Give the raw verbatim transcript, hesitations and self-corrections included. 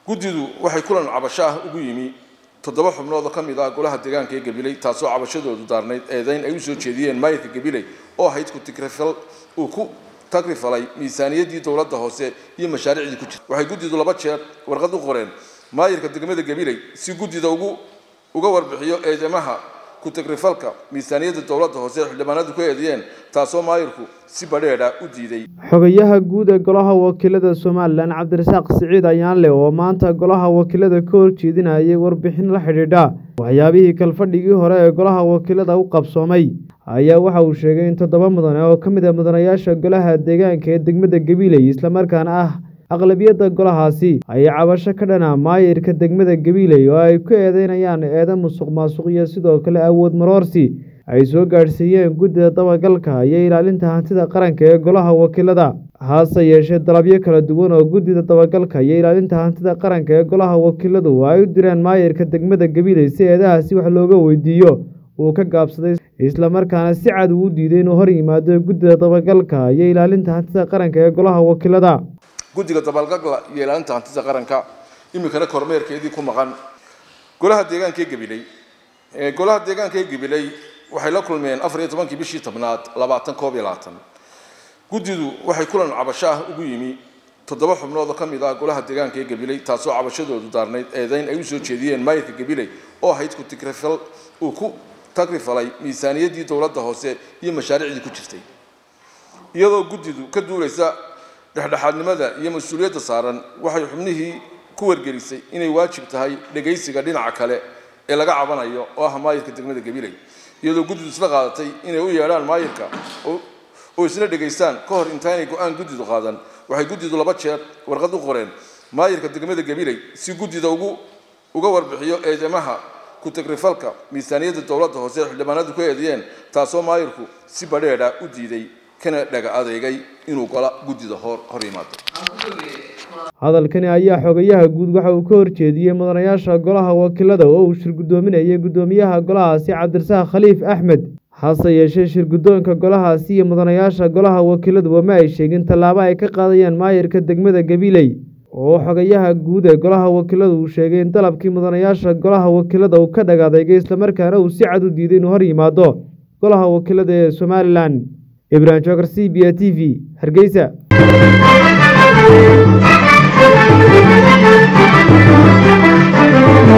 guddidu waxay kulan cabasho ah ugu yimi toddoba xubnood oo kamid ah golaha deegaanka ee Gabiley taasoo cabashadoodu daarnayd eedayn ay u soo jeediyeen maayirka Gabiley oo hayd ku tigrafal uu ku tagrifalay miisaaniyadii dawladda hoose iyo mashaariicdii ku jirtay waxay guddidu laba jeer warqad u qoreen maayirka degmada Gabiley si guddida ugu uga warbixiyo eedamaha ku tagrifalka miisaaniyadda dawladda hoose xildhibaanadu ku eediyeen taasoo maayirku si badheedha u diiday xogayaha guud ee golaha wakiilada Soomaaliland Cabdirasaaq Siciid Ayaanle oo maanta golaha wakiilada ka horjeedinayay warbixin la xidhiidha waxyaabihii kalfadhigii hore ee golaha wakiilada u qabsoomay ayaa waxa uu sheegay in toddoba mudane oo kamid ah mudanayaasha golaha deegaanka ee degmada Gabiley isla markaana ah aqlabiyadda golahaasi ay cabasho ka dhana maayirka degmada Gabiley oo ay ku eedeynayaan eedo musuqmaasuq iyo sidoo kale awood maroorsi ay soo gaarsiiyeen guddida dabagalka iyo ilaalinta hantida qaranka ee golaha wakiilada hase yeeshee dalabyo kala duwan oo guddida dabagalka iyo ilaalinta hantida qaranka ee golaha wakiiladu ay u direen maayirka degmada Gabiley si eedahaasi wax looga weydiiyo uu ka gaabsaday isla markaana si cad u diiday inuu hor yimaado guddida dabagalka iyo ilaalinta hantida qaranka ee golaha wakiilada guddiga dabagalka iyo ilaalinta hantida qaranka imikana kormeerkeedii ku maqan golaha deegaanka ee Gabiley ee golaha deegaanka ee Gabiley waxay la kulmeen afar iyo tobankii bishii tobnaad labaatan koob iyo labaatan guddidu waxay kulan cabasho ah ugu yimi toddoba xubnood oo kamid ah golaha deegaanka ee Gabiley taasoo cabashadoodu daarnayd eedayn ay u soo jeediyeen maayirka Gabiley oo hayd ku tigrafal uu ku tagrifalay miisaaniyadii dawladda hoose iyo mashaariicdii ku jirtay iyadoo guddidu ka duulaysa dhexdhexaadnimada iyo mas'uuliyadda saaran waxay xubnihii ku wargelisay inay waajib tahay dhageysiga dhinaca kale ee laga cabanayo oo ah maayirka degmada Gabiley iyadoo guddidu isla qaadatay inay u yeedhaan maayirka oo isla dhageystaan ka hor intaanay go'aan guddidu qaadan waxay guddidu laba jeer warqad u qoreen maayirka degmada Gabiley si guddida ugu uga warbixiyo eedamaha ku tagrifalka miisaaniyadda dawladda hoose xildhibaanadu ku eediyeen taasoo maayirku si badheedha u diiday kana dhaga adeegay inuu gola guddida hor hor yimaado hadalkani ayaa xogayaha guud waxa uu ka horjeediyay mudanayaasha golaha wakiilada oo uu shir gudoominayay gudoomiyaha golahaasi Cabdirasaaq Khaliif Axmed hase yeeshee shir gudoonka golahaasi iyo mudanayaasha golaha wakiiladu ma ay sheegin tallaabo ay ka qaadayaan maayirka degmada Gabiley oo xogayaha guud ee golaha wakiiladu uu sheegay in dalabkii mudanayaasha golaha wakiilada uu ka dhaga adeegay isla markaana uu si cad u diiday inuu hor yimaado golaha wakiilada ee Soomaaliland Ibrahim Joker C B A T V Hargeysa Thank you.